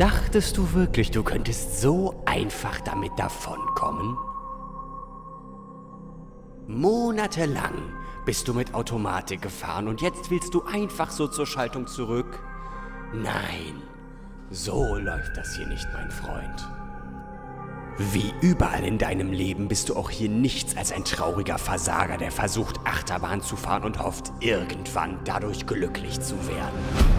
Dachtest du wirklich, du könntest so einfach damit davonkommen? Monatelang bist du mit Automatik gefahren und jetzt willst du einfach so zur Schaltung zurück? Nein, so läuft das hier nicht, mein Freund. Wie überall in deinem Leben bist du auch hier nichts als ein trauriger Versager, der versucht, Achterbahn zu fahren und hofft, irgendwann dadurch glücklich zu werden.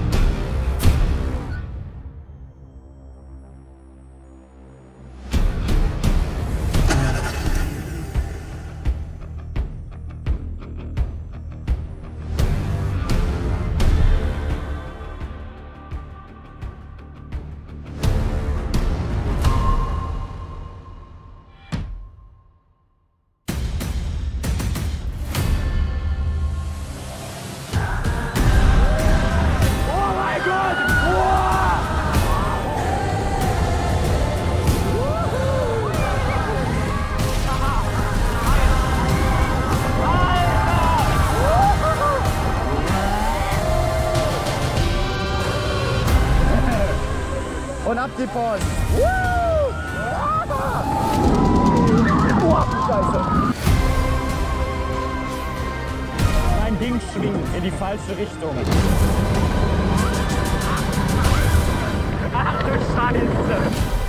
Und ab die Post. Scheiße. Mein Ding schwingt in die falsche Richtung. Ach du Scheiße.